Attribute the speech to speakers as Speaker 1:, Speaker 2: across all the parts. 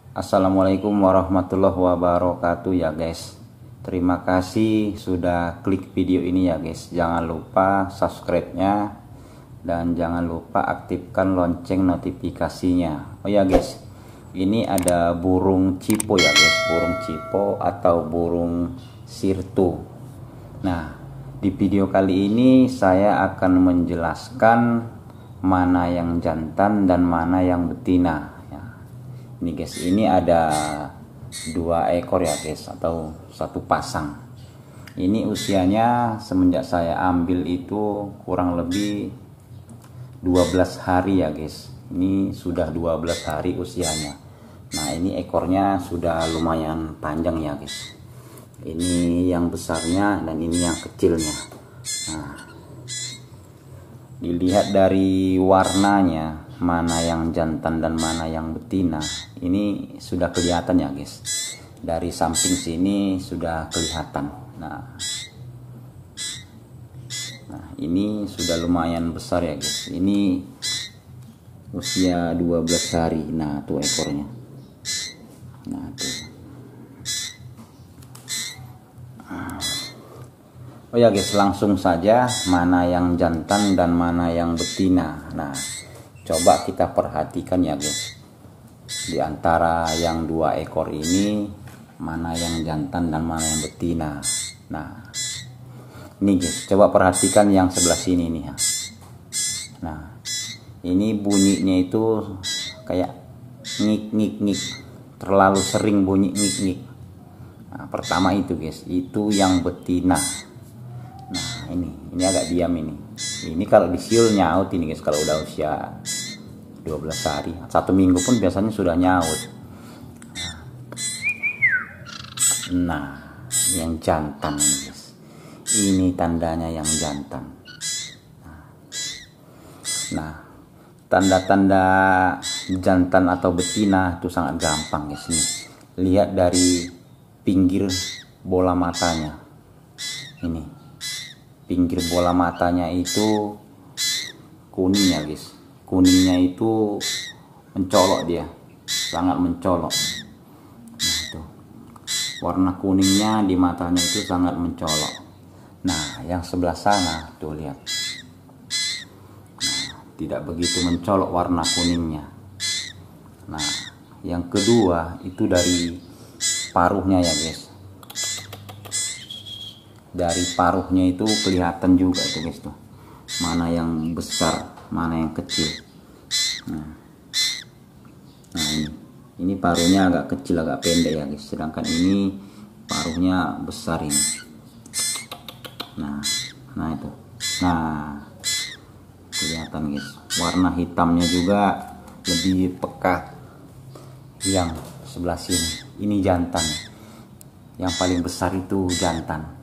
Speaker 1: Assalamualaikum warahmatullahi wabarakatuh ya guys. Terima kasih sudah klik video ini ya guys. Jangan lupa subscribe-nya dan jangan lupa aktifkan lonceng notifikasinya. Oh ya guys, ini ada burung cipo ya guys. Burung cipo atau burung sirtu. Nah, di video kali ini saya akan menjelaskan mana yang jantan dan mana yang betina. Ini guys, ini ada 2 ekor ya guys, atau 1 pasang. Ini usianya semenjak saya ambil itu kurang lebih 12 hari ya guys. Ini sudah 12 hari usianya. Nah, ini ekornya sudah lumayan panjang ya guys. Ini yang besarnya dan ini yang kecilnya. Nah, dilihat dari warnanya, mana yang jantan dan mana yang betina, ini sudah kelihatan ya guys. Dari samping sini sudah kelihatan. Nah, ini sudah lumayan besar ya guys. Ini usia 12 hari. Nah, tuh ekornya. Nah, tuh. Oh ya guys, langsung saja mana yang jantan dan mana yang betina. Nah, coba kita perhatikan ya guys. Di antara yang 2 ekor ini, mana yang jantan dan mana yang betina. Nah, ini guys, coba perhatikan yang sebelah sini nih ya. Nah, ini bunyinya itu kayak ngik-ngik-ngik. Terlalu sering bunyi ngik-ngik. Nah, pertama itu guys, itu yang betina. Nah, ini agak diam ini. Ini kalau disiul nyaut ini guys, kalau udah usia 12 hari. 1 minggu pun biasanya sudah nyaut. Nah, yang jantan ini guys. Ini tandanya yang jantan. Nah, tanda-tanda jantan atau betina itu sangat gampang guys nih. Lihat dari pinggir bola matanya. Ini. Pinggir bola matanya itu kuning ya guys. Kuningnya itu mencolok dia, sangat mencolok. Nah, tuh. Warna kuningnya di matanya itu sangat mencolok. Nah, yang sebelah sana tuh lihat. Nah, tidak begitu mencolok warna kuningnya. Nah, yang kedua itu dari paruhnya ya guys. Dari paruhnya itu kelihatan juga tuh guys tuh. Mana yang besar, mana yang kecil. Nah ini paruhnya agak kecil, agak pendek ya guys. Sedangkan ini paruhnya besar ini. Nah itu. Nah, kelihatan guys. Warna hitamnya juga lebih pekat. Yang sebelah sini, ini jantan. Yang paling besar itu jantan.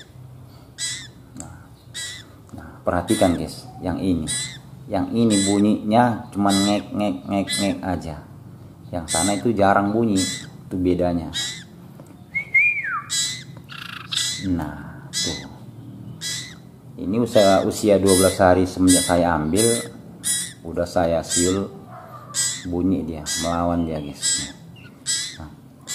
Speaker 1: Perhatikan guys, yang ini bunyinya cuma ngek aja. Yang sana itu jarang bunyi, itu bedanya. Nah, tuh. Ini usia 12 hari semenjak saya ambil, udah saya siul, bunyi dia, melawan dia guys. Nah,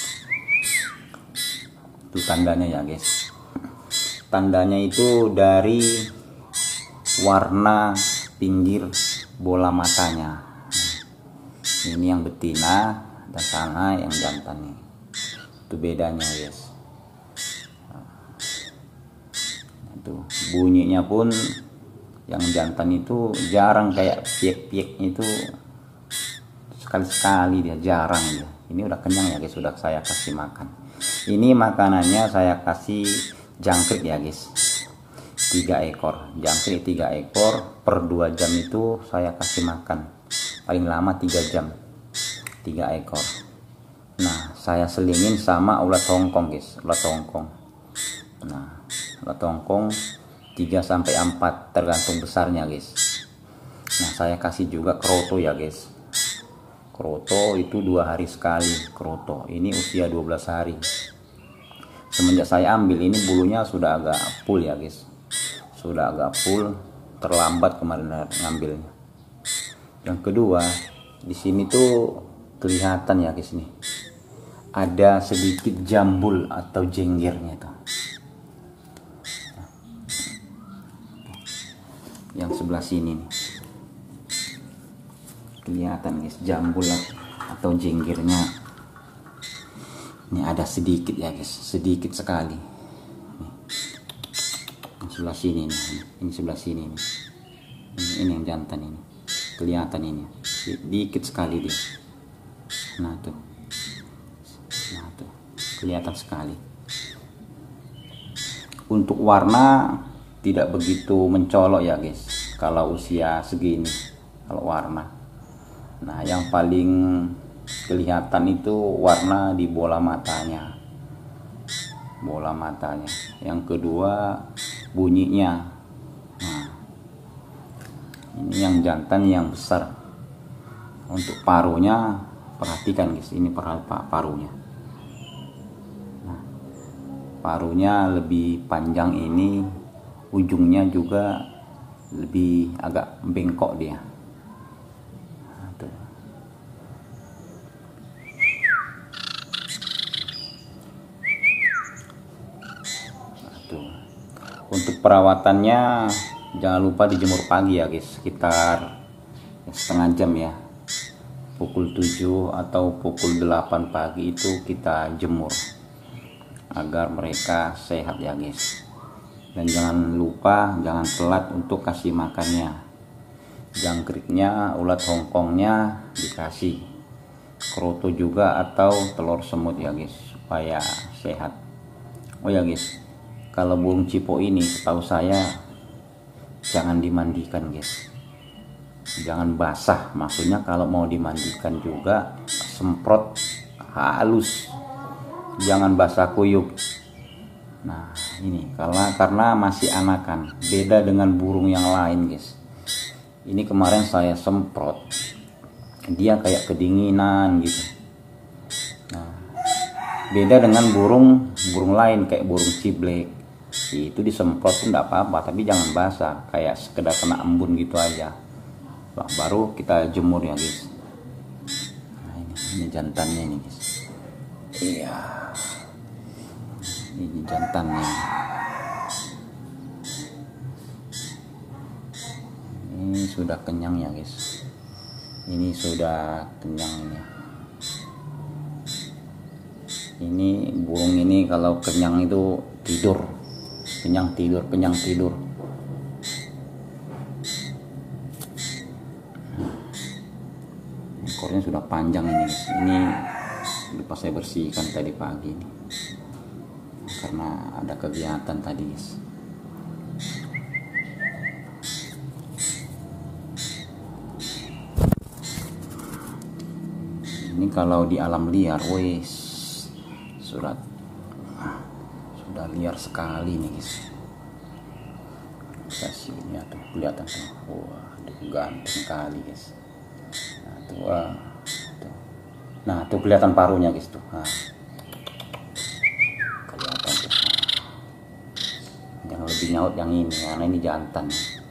Speaker 1: itu tandanya ya guys. Tandanya itu dari warna pinggir bola matanya. Ini yang betina dan sana yang jantan nih. Itu bedanya guys. Itu bunyinya pun yang jantan itu jarang, kayak piek-pieknya itu sekali-sekali dia, jarang dia. Ini udah kenyang ya guys, sudah saya kasih makan. Ini makanannya saya kasih jangkrik ya guys. 3 ekor, jangkrik 3 ekor per 2 jam itu saya kasih makan. Paling lama 3 jam. 3 ekor. Nah, saya selingin sama ulat hongkong guys, ulat hongkong. Nah, ulat hongkong 3 sampai 4 tergantung besarnya guys. Nah, saya kasih juga kroto ya guys. Kroto itu 2 hari sekali kroto. Ini usia 12 hari. Semenjak saya ambil ini bulunya sudah agak full ya guys. Sudah agak full, terlambat kemarin ngambilnya. Yang kedua, di sini tuh kelihatan ya guys, nih ada sedikit jambul atau jenggernya tuh. Yang sebelah sini nih kelihatan guys, jambul atau jenggernya. Ini ada sedikit ya guys, sedikit sekali. Yang sebelah sini nih, ini sebelah sini nih. Ini yang jantan ini, kelihatan ini sedikit sekali dia. Nah tuh kelihatan sekali. Untuk warna tidak begitu mencolok ya guys kalau usia segini, kalau warna. Nah yang paling kelihatan itu warna di bola matanya, yang kedua bunyinya. Nah ini yang jantan yang besar. Untuk paruhnya perhatikan guys, ini paruhnya. Paruhnya lebih panjang ini, ujungnya juga lebih agak bengkok dia. Untuk perawatannya jangan lupa dijemur pagi ya guys, sekitar setengah jam ya, pukul 7 atau pukul 8 pagi itu kita jemur agar mereka sehat ya guys. Dan jangan lupa, jangan telat untuk kasih makannya. Jangkriknya, ulat hongkongnya dikasih, kroto juga atau telur semut ya guys, supaya sehat. Oh ya guys, kalau burung cipo ini setahu saya jangan dimandikan guys, jangan basah. Maksudnya kalau mau dimandikan juga semprot halus, jangan basah kuyup. Nah ini karena masih anakan, beda dengan burung yang lain guys. Ini kemarin saya semprot, dia kayak kedinginan gitu. Nah beda dengan burung lain kayak burung ciblek, itu disemprot pun enggak apa-apa, tapi jangan basah, kayak sekedar kena embun gitu aja. Baru kita jemur ya guys. Nah, ini jantannya ini guys. Iya, ini jantannya. Ini sudah kenyang ya guys, ini sudah kenyang ini. Ini burung ini kalau kenyang itu tidur, kenyang tidur. Ekornya sudah panjang ini guys. Ini lupa saya bersihkan tadi pagi nih, karena ada kegiatan tadi guys. Ini kalau di alam liar, wes sudah liar sekali nih guys. Kasihnya tuh kelihatan tuh, wah ganteng kali guys. Nah tuh, tuh. Nah tuh kelihatan paruhnya guys tuh. Nah, kelihatan tuh. Yang lebih nyaut yang ini, karena ini jantan.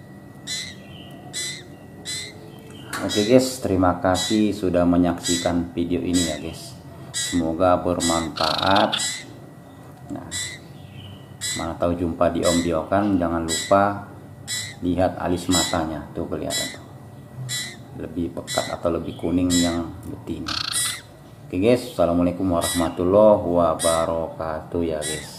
Speaker 1: Oke guys, terima kasih sudah menyaksikan video ini ya guys. Semoga bermanfaat. Nah, mana tahu jumpa di Om Diokan. Jangan lupa lihat alis matanya, tuh kelihatan tuh, lebih pekat atau lebih kuning yang betina. Oke guys, assalamualaikum warahmatullahi wabarakatuh ya guys.